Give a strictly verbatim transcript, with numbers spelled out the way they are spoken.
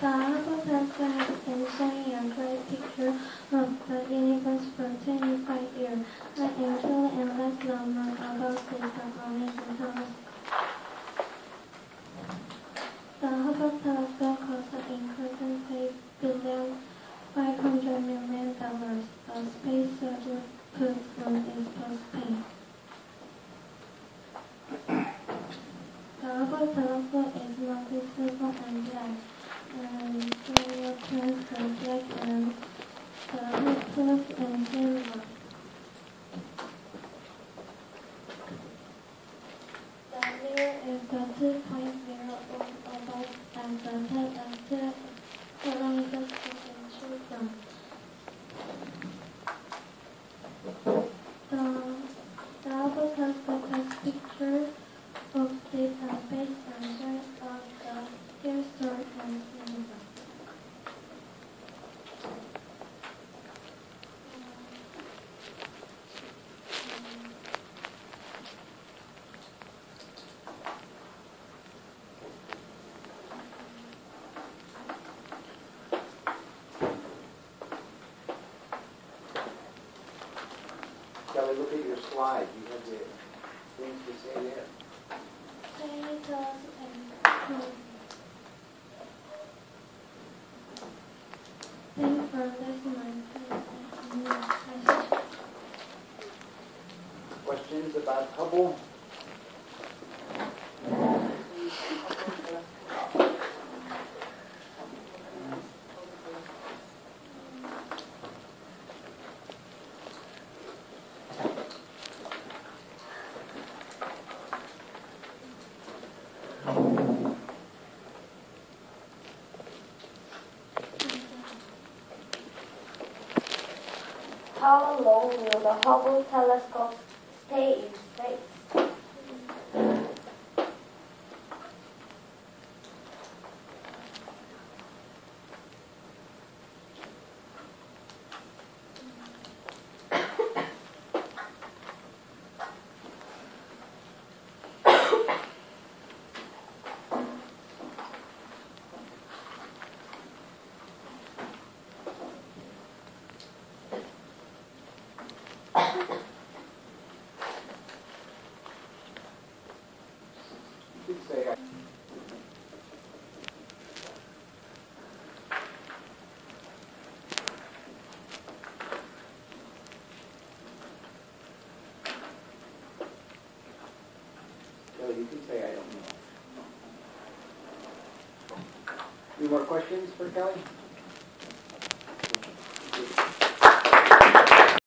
The Hubble Telescope has been showing a great picture of the universe for twenty-five years. I am Kelly and let's learn more about this amazing telescope. The Hubble Telescope cost including five billion five hundred million dollars. The space shuttle puts on its first spin. The Hubble Telescope is noticeable and black, and several planets are black and the plus and silver. The mirror is the two point zero of about and the head and two kilometers in children. The, the Hubble Telescope has pictures of deep and space and shows of the air source and universe. Kelly, look at your slide. You have the things to say there. Potatoes and fruit. Thanks for listening. Questions about Hubble? How long will the Hubble telescope stay in space? You could say, I Kelly, you can say, I don't know. Any more questions for Kelly?